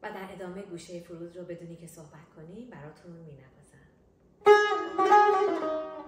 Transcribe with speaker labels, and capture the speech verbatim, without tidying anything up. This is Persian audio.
Speaker 1: و در ادامه گوشه فرود رو بدونی که صحبت کنیم براتون می نوازم.